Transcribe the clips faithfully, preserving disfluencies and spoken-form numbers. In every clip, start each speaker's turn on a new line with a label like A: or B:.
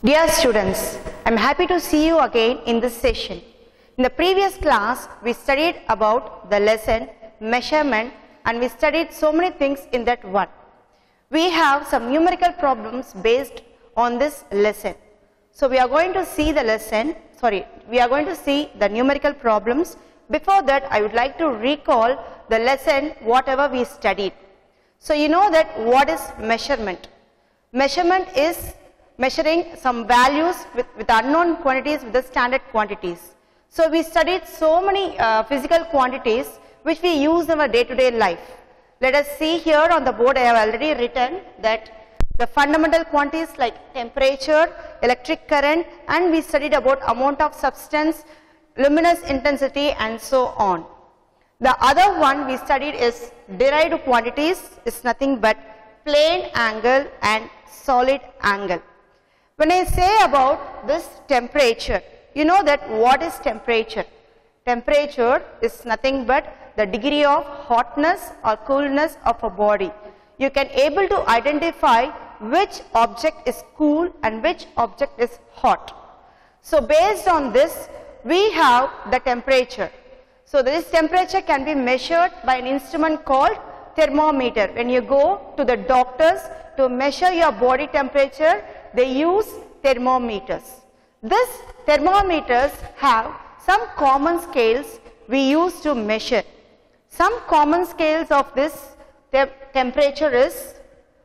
A: Dear students, I am happy to see you again in this session. In the previous class, we studied about the lesson, measurement, and we studied so many things in that one. We have some numerical problems based on this lesson. So we are going to see the lesson, sorry, we are going to see the numerical problems. Before that, I would like to recall the lesson, whatever we studied. So you know that what is measurement? Measurement is measuring some values with, with unknown quantities with the standard quantities. So we studied so many uh, physical quantities which we use in our day-to-day life. Let us see here on the board. I have already written that the fundamental quantities like temperature, electric current, and we studied about amount of substance, luminous intensity, and so on. The other one we studied is derived quantities, is nothing but plane angle and solid angle. When I say about this temperature, you know that what is temperature? Temperature is nothing but the degree of hotness or coolness of a body. You can able to identify which object is cool and which object is hot. So based on this, we have the temperature. So this temperature can be measured by an instrument called thermometer. When you go to the doctors to measure your body temperature, they use thermometers. These thermometers have some common scales we use to measure. Some common scales of this te temperature is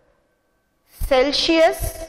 A: Celsius,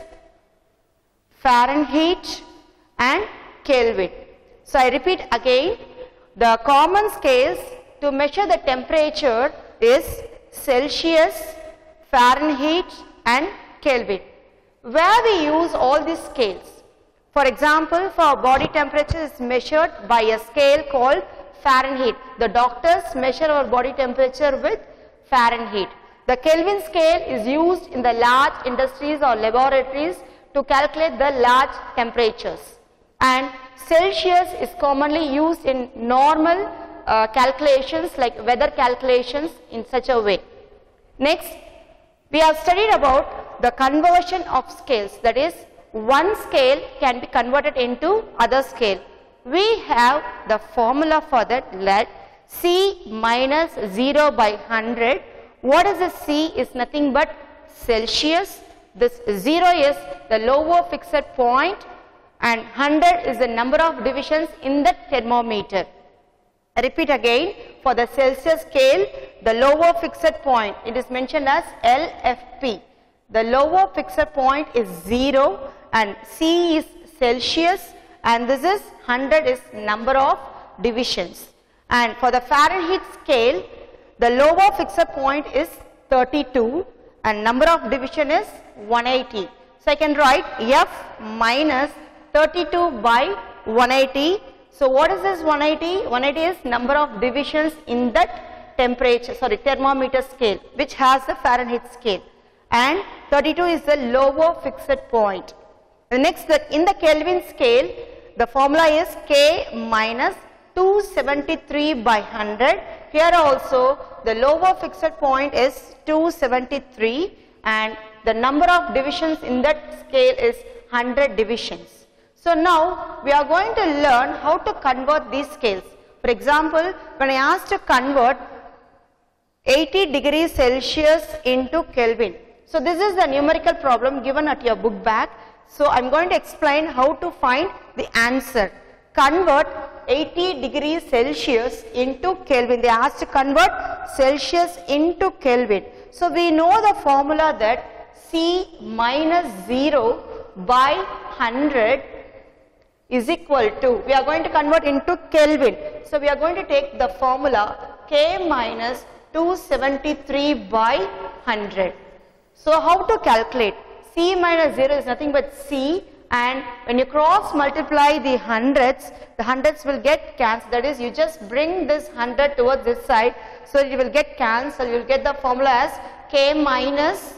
A: Fahrenheit, and Kelvin. So I repeat again, the common scales to measure the temperature is Celsius, Fahrenheit, and Kelvin. Where we use all these scales? For example, for our body temperature is measured by a scale called Fahrenheit. The doctors measure our body temperature with Fahrenheit. The Kelvin scale is used in the large industries or laboratories to calculate the large temperatures. And Celsius is commonly used in normal uh, calculations like weather calculations in such a way. Next, we have studied about the conversion of scales, that is, one scale can be converted into other scale. We have the formula for that, let C minus zero by one hundred. What is the C? Is nothing but Celsius. This zero is the lower fixed point and one hundred is the number of divisions in the thermometer. I repeat again, for the Celsius scale, the lower fixed point, it is mentioned as L F P. The lower fixed point is zero and C is Celsius and this is one hundred is number of divisions. And for the Fahrenheit scale, the lower fixed point is thirty-two and number of division is one hundred eighty. So I can write F minus thirty-two by one hundred eighty. So what is this one hundred eighty? one hundred eighty is number of divisions in that temperature, sorry, thermometer scale, which has the Fahrenheit scale. And thirty-two is the lower fixed point. The next, that in the Kelvin scale, the formula is K minus two hundred seventy-three by one hundred. Here also the lower fixed point is two hundred seventy-three and the number of divisions in that scale is one hundred divisions. So now we are going to learn how to convert these scales. For example, when I asked to convert eighty degrees Celsius into Kelvin. So this is the numerical problem given at your book bag. So I am going to explain how to find the answer. Convert eighty degrees Celsius into Kelvin. They asked to convert Celsius into Kelvin. So we know the formula that C minus zero by one hundred is equal to, we are going to convert into Kelvin. So we are going to take the formula K minus two hundred seventy-three by one hundred. So how to calculate? C minus zero is nothing but C, and when you cross multiply the hundreds, the hundreds will get cancelled. That is, you just bring this one hundred towards this side, so you will get cancelled. You will get the formula as K minus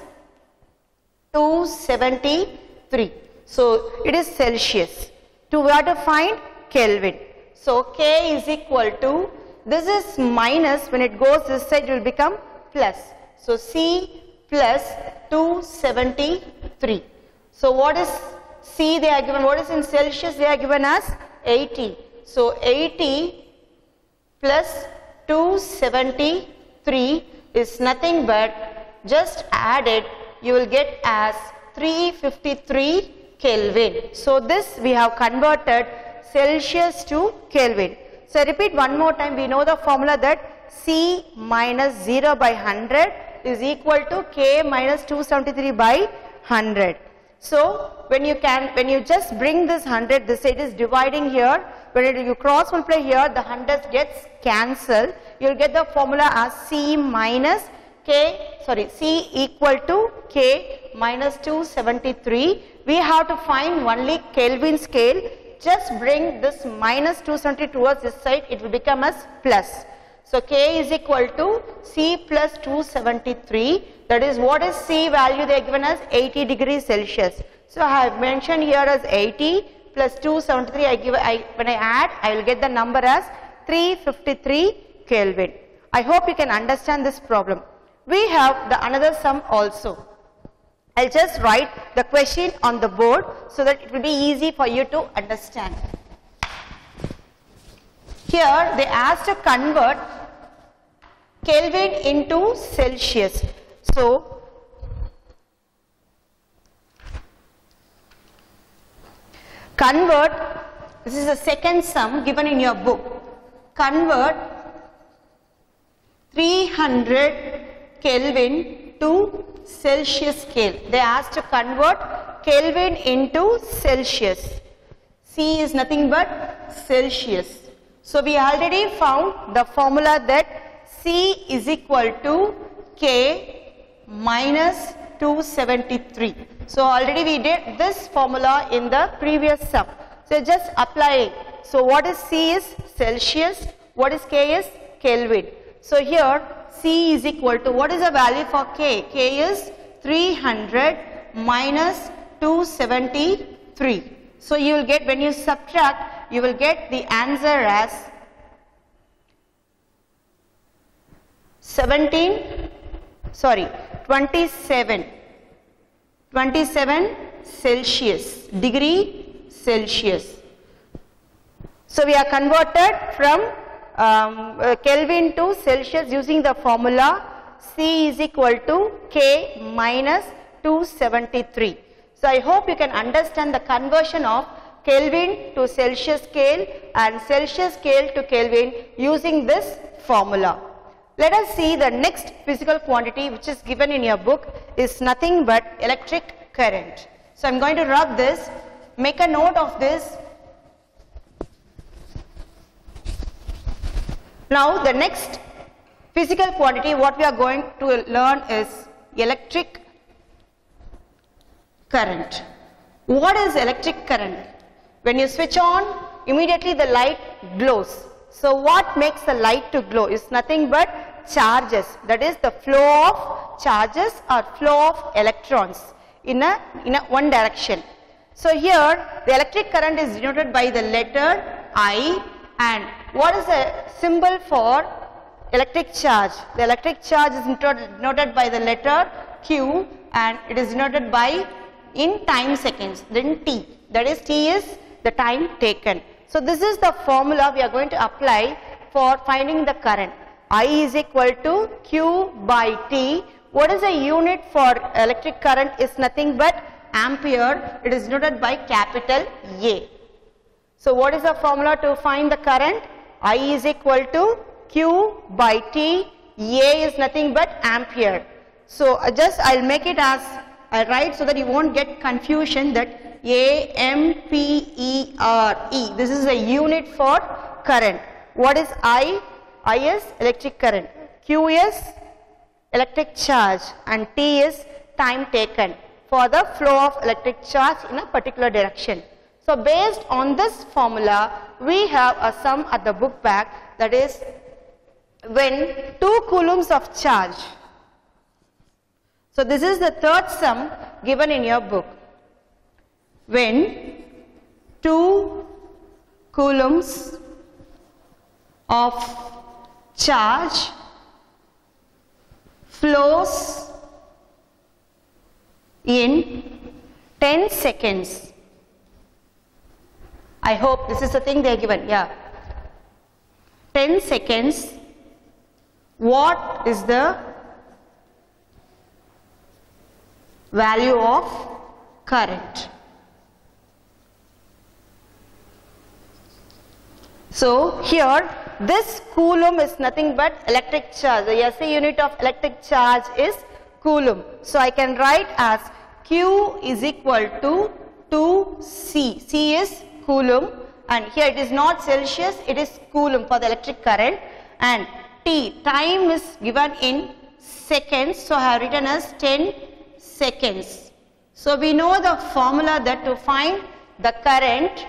A: two hundred seventy-three. So it is Celsius. To where to find Kelvin? So K is equal to, this is minus, when it goes this side it will become plus. So C plus two hundred seventy-three. So what is C they are given, what is in Celsius? They are given as eighty. So eighty plus two hundred seventy-three is nothing but, just add it, you will get as three hundred fifty-three Kelvin. So this we have converted Celsius to Kelvin. So repeat one more time, we know the formula that C minus zero by one hundred is equal to K minus two hundred seventy-three by one hundred. So when you can, when you just bring this one hundred, this side is dividing here, when it, you cross multiply here, the one hundred gets cancelled, you will get the formula as C minus K, sorry, C equal to K minus two hundred seventy-three. We have to find only Kelvin scale, just bring this minus two hundred seventy towards this side, it will become as plus. So K is equal to C plus two hundred seventy-three, that is, what is C value? They are given as eighty degrees Celsius. So I have mentioned here as eighty plus two hundred seventy-three, I give, I, when I add, I will get the number as three hundred fifty-three Kelvin. I hope you can understand this problem. We have the another sum also. I'll just write the question on the board so that it will be easy for you to understand. Here they asked to convert Kelvin into Celsius. So convert, this is the second sum given in your book. Convert three hundred Kelvin to Celsius scale. They asked to convert Kelvin into Celsius. C is nothing but Celsius. So we already found the formula that C is equal to K minus two hundred seventy-three. So already we did this formula in the previous sum. So just apply it. So what is C is Celsius, what is K is Kelvin. So here C is equal to, what is the value for K? K is three hundred minus two hundred seventy-three. So you will get, when you subtract, you will get the answer as seventeen, sorry, twenty-seven, twenty-seven Celsius, degree Celsius. So we are converted from um, uh, Kelvin to Celsius using the formula C is equal to K minus two hundred seventy-three. So I hope you can understand the conversion of Kelvin to Celsius scale and Celsius scale to Kelvin using this formula. Let us see the next physical quantity which is given in your book is nothing but electric current. So I am going to rub this, make a note of this. Now the next physical quantity what we are going to learn is electric current. What is electric current? When you switch on, immediately the light glows. So what makes the light to glow is nothing but charges, that is the flow of charges or flow of electrons in a, in a one direction. So here the electric current is denoted by the letter I, and what is the symbol for electric charge? The electric charge is denoted by the letter Q and it is denoted by in time seconds, then T, that is T is the time taken. So this is the formula we are going to apply for finding the current. I is equal to Q by T. What is the unit for electric current is nothing but ampere. It is denoted by capital A. So what is the formula to find the current? I is equal to Q by T. A is nothing but ampere. So uh, just I'll make it as I write so that you won't get confusion that A M P E R E. This is a unit for current. What is I? I is electric current. Q is electric charge and T is time taken for the flow of electric charge in a particular direction. So based on this formula, we have a sum at the book back, that is when two coulombs of charge. So this is the third sum given in your book. When two coulombs of charge flows in ten seconds I hope this is the thing they are given. Yeah. ten seconds. What is the value of current? So here this coulomb is nothing but electric charge. The S I unit of electric charge is coulomb. So I can write as Q is equal to two C. C is coulomb, and here it is not Celsius, it is coulomb for the electric current, and T, time is given in seconds, so I have written as ten seconds. So we know the formula that to find the current,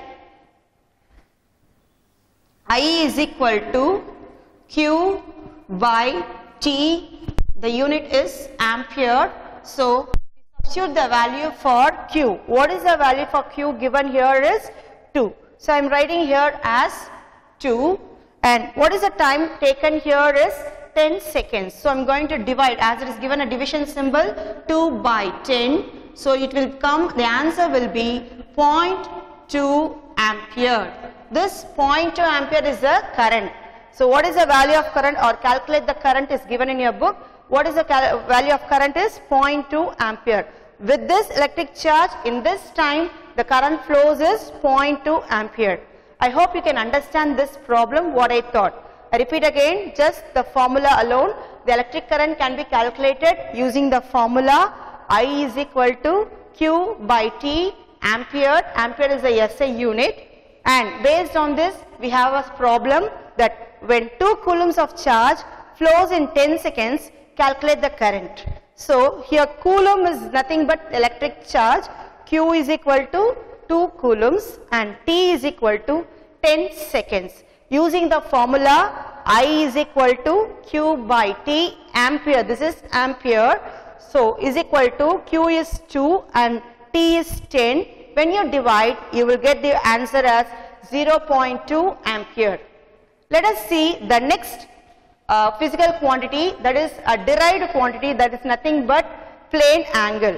A: I is equal to Q by T, the unit is ampere, so substitute the value for Q. What is the value for Q given here is two. So I am writing here as two, and what is the time taken here is ten seconds. So I am going to divide, as it is given a division symbol, two by ten. So it will come, the answer will be zero point two ampere. This zero point two ampere is the current. So what is the value of current, or calculate the current is given in your book. What is the value of current is zero point two ampere. With this electric charge, in this time the current flows is zero point two ampere. I hope you can understand this problem what I taught. I repeat again, just the formula alone. The electric current can be calculated using the formula I is equal to Q by T ampere. Ampere is the S I unit, and based on this we have a problem that when two coulombs of charge flows in ten seconds, calculate the current. So here coulomb is nothing but electric charge. Q is equal to two coulombs and T is equal to ten seconds. Using the formula I is equal to Q by T ampere, this is ampere, so is equal to Q is two and T is ten. When you divide, you will get the answer as zero point two ampere. Let us see the next uh, physical quantity, that is a derived quantity, that is nothing but plane angle.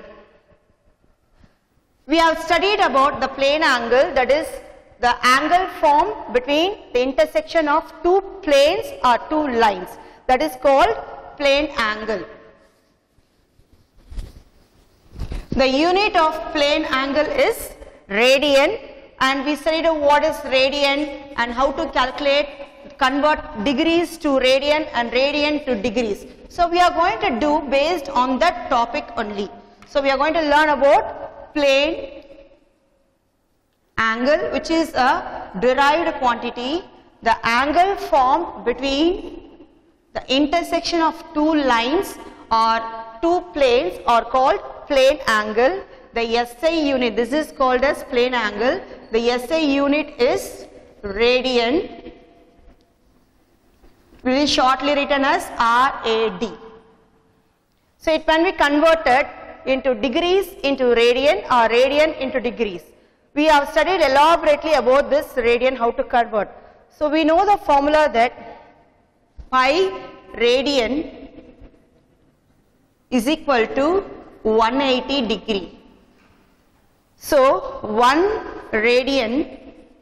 A: We have studied about the plane angle, that is the angle formed between the intersection of two planes or two lines, that is called plane angle. The unit of plane angle is radian, and we studied what is radian and how to calculate, convert degrees to radian and radian to degrees. So we are going to do based on that topic only. So we are going to learn about plane angle, which is a derived quantity. The angle formed between the intersection of two lines or two planes are called plane angle. The S I unit, this is called as plane angle. The S I unit is radian. It will be shortly written as R A D. So it can be converted into degrees into radian or radian into degrees. We have studied elaborately about this radian, how to convert. So we know the formula that pi radian is equal to one hundred eighty degree. So one radian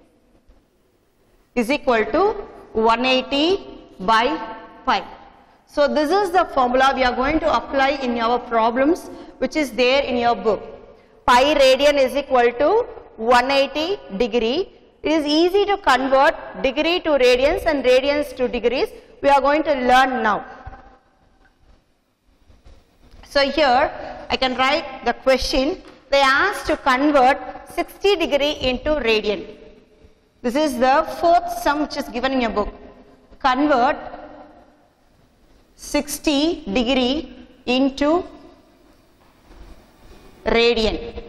A: is equal to one hundred eighty by pi. So this is the formula we are going to apply in our problems, which is there in your book. Pi radian is equal to one hundred eighty degree. It is easy to convert degree to radians and radians to degrees. We are going to learn now. So here I can write the question. They asked to convert sixty degree into radian. This is the fourth sum which is given in your book. Convert sixty degree into radian.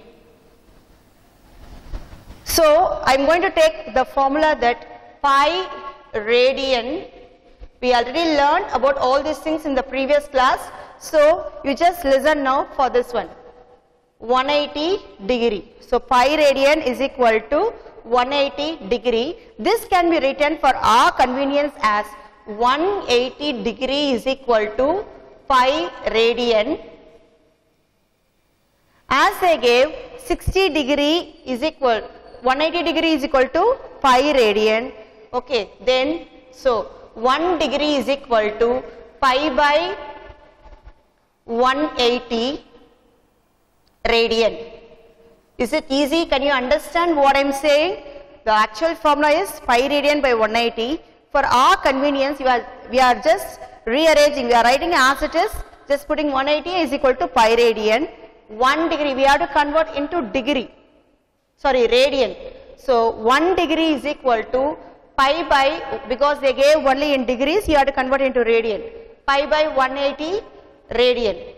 A: So I am going to take the formula that pi radian, we already learned about all these things in the previous class. So you just listen now for this one, one hundred eighty degree. So pi radian is equal to one hundred eighty degree. This can be written for our convenience as one hundred eighty degree is equal to pi radian. As they gave sixty degree is equal, one hundred eighty degree is equal to pi radian. Okay, then so one degree is equal to pi by one hundred eighty radian. Is it easy? Can you understand what I am saying? The actual formula is pi radian by one hundred eighty. For our convenience, we are, we are just rearranging, we are writing as it is, just putting one hundred eighty is equal to pi radian. one degree, we have to convert into degree, sorry radian. So one degree is equal to pi by, because they gave only in degrees, you have to convert into radian. Pi by one hundred eighty radian.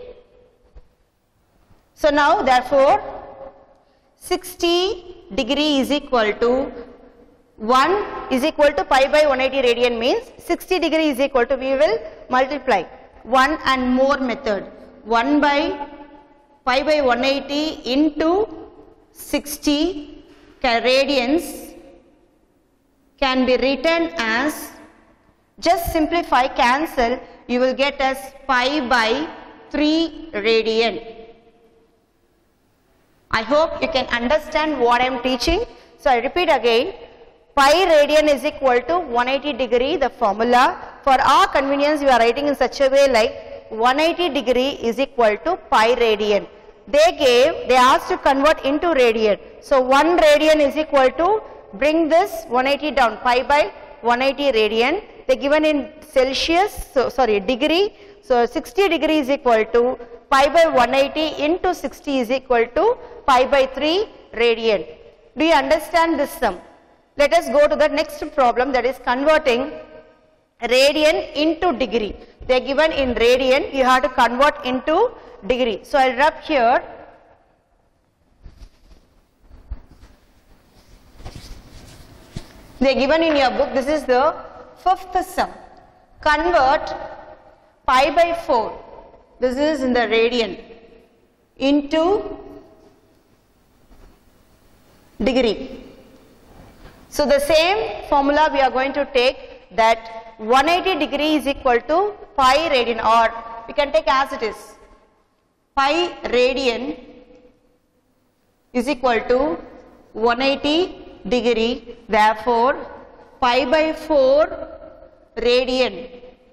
A: So now therefore, sixty degree is equal to one is equal to pi by one hundred eighty radian means sixty degree is equal to, we will multiply one and more method, one by pi by one hundred eighty into sixty radians can be written as, just simplify, cancel, you will get as pi by three radian. I hope you can understand what I am teaching. So I repeat again, pi radian is equal to one hundred eighty degree, the formula. For our convenience, we are writing in such a way like one hundred eighty degree is equal to pi radian. They gave, they asked to convert into radian. So one radian is equal to, bring this one hundred eighty down, pi by one hundred eighty radian. They given in Celsius, so sorry, degree. So sixty degree is equal to pi by one hundred eighty into sixty is equal to pi by three radian. Do you understand this sum? Let us go to the next problem, that is converting radian into degree. They are given in radian, you have to convert into degree. So I will rub here. They are given in your book, this is the fifth sum. Convert pi by four, this is in the radian, into degree. So the same formula we are going to take, that one hundred eighty degree is equal to pi radian, or we can take as it is, pi radian is equal to one hundred eighty degree. Therefore pi by four radian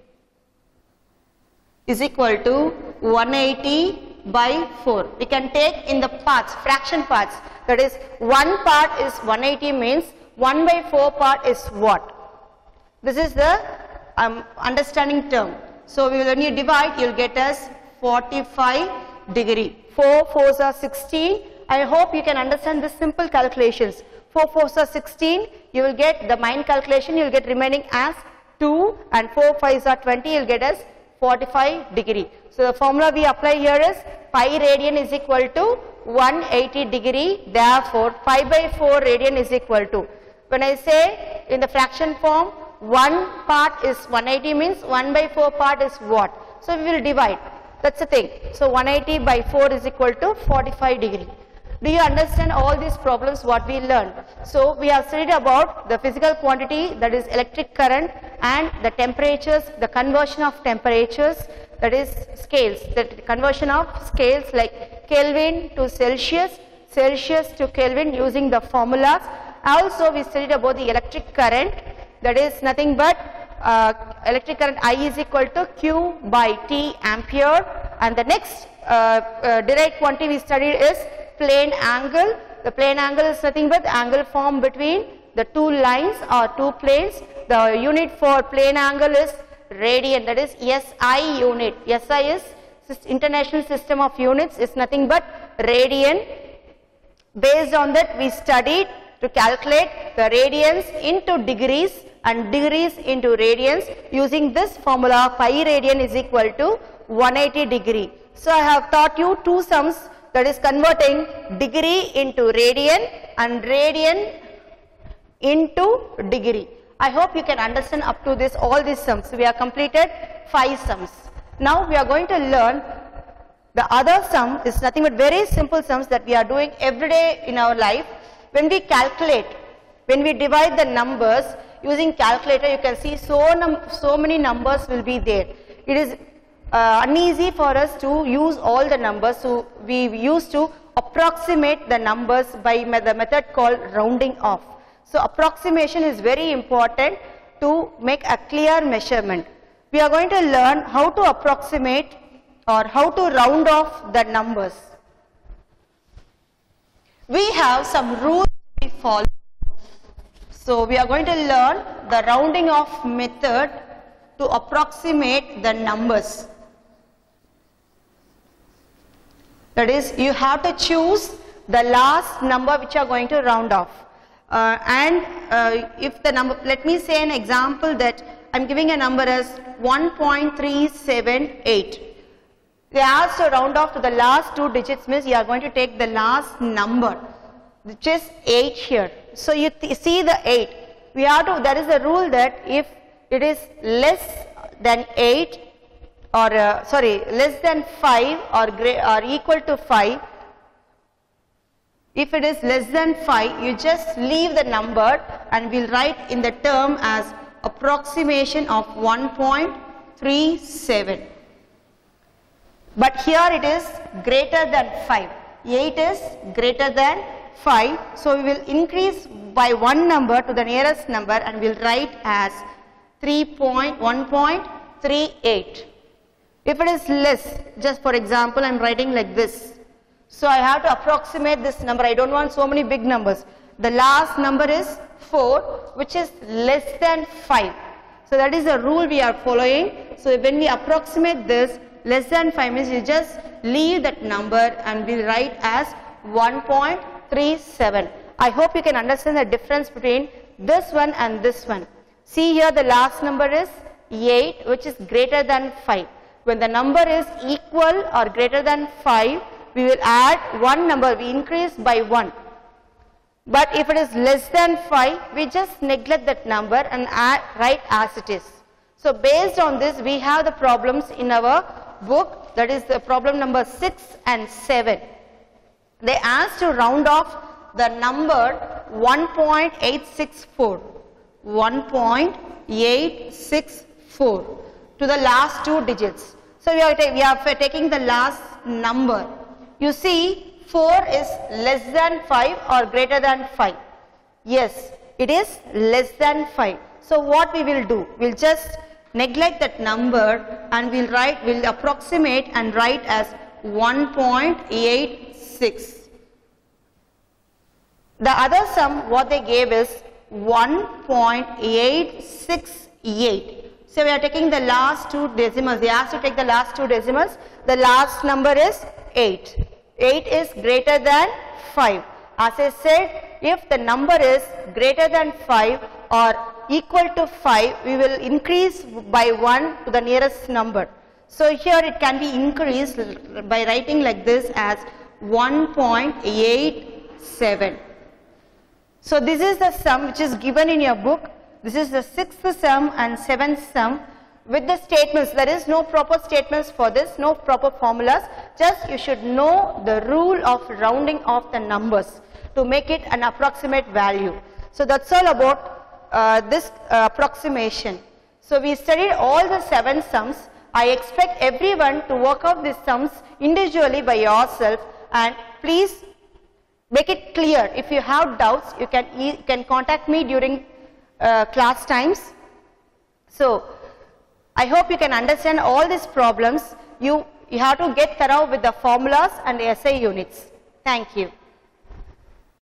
A: is equal to one hundred eighty by four. We can take in the parts, fraction parts, that is one part is one hundred eighty means one by four part is what? This is the um, understanding term. So we will, when you divide, you will get as forty-five degree. four fours are sixteen. I hope you can understand this simple calculations. four fours are sixteen. You will get the mind calculation, you will get remaining as two, and four fives are twenty, you will get as forty-five degree. So the formula we apply here is pi radian is equal to one hundred eighty degree. Therefore pi by four radian is equal to, when I say in the fraction form, one part is one hundred eighty means one by four part is what? So we will divide, that's the thing. So one hundred eighty by four is equal to forty-five degree. Do you understand all these problems what we learned? So we have studied about the physical quantity, that is electric current, and the temperatures, the conversion of temperatures, that is scales, the conversion of scales like Kelvin to Celsius, Celsius to Kelvin using the formulas. Also we studied about the electric current, that is nothing but uh, electric current I is equal to Q by T ampere, and the next uh, uh, derived quantity we studied is plane angle. The plane angle is nothing but the angle formed between the two lines or two planes. The unit for plane angle is radian, that is S I unit. S I is International System of Units, is nothing but radian. Based on that we studied to calculate the radians into degrees and degrees into radians using this formula, pi radian is equal to one hundred eighty degree. So I have taught you two sums, that is converting degree into radian and radian into degree. I hope you can understand up to this all these sums. We have completed five sums. Now we are going to learn the other sum, is nothing but very simple sums that we are doing every day in our life. When we calculate, when we divide the numbers using calculator, you can see so, num so many numbers will be there. It is uh, uneasy for us to use all the numbers, so we use to approximate the numbers by the method called rounding off. So approximation is very important to make a clear measurement. We are going to learn how to approximate or how to round off the numbers. We have some rules to be followed. So we are going to learn the rounding off method to approximate the numbers. That is, you have to choose the last number which you are going to round off. Uh, and uh, if the number, let me say an example that I am giving a number as one point three seven eight. They asked to round off to the last two digits, means you are going to take the last number, which is eight here. So you th see the eight. We have to, there is a rule that if it is less than eight or uh, sorry less than five or, or equal to five, if it is less than five, you just leave the number and we will write in the term as approximation of one point three seven. But here it is greater than five. eight is greater than five. So we will increase by one number to the nearest number and we will write as one point three eight. If it is less, just for example I am writing like this. So I have to approximate this number. I don't want so many big numbers. The last number is four, which is less than five. So that is the rule we are following. So when we approximate this, less than five means you just leave that number and we will write as one point three seven. I hope you can understand the difference between this one and this one. See here the last number is eight, which is greater than five. When the number is equal or greater than five, we will add one number, we increase by one. But if it is less than five, we just neglect that number and add, write as it is. So based on this, we have the problems in our book, that is the problem number six and seven. They asked to round off the number one point eight six four, one point eight six four to the last two digits. So we are, we are taking the last number. You see, four is less than five or greater than five. Yes, it is less than five. So what we will do? We will just neglect that number and we will write, we will approximate and write as one point eight six. The other sum what they gave is one point eight six eight. So we are taking the last two decimals. They asked to take the last two decimals. The last number is eight. eight is greater than five. As I said, if the number is greater than five or equal to five, we will increase by one to the nearest number. So here it can be increased by writing like this as one point eight seven. So this is the sum which is given in your book. This is the sixth sum and seventh sum with the statements. There is no proper statements for this, no proper formulas. Just you should know the rule of rounding off the numbers to make it an approximate value. So that's all about uh, this uh, approximation. So we studied all the seven sums. I expect everyone to work out these sums individually by yourself, and please make it clear. If you have doubts, you can, you can contact me during uh, class times. So I hope you can understand all these problems. You, you have to get thorough with the formulas and essay units. Thank you.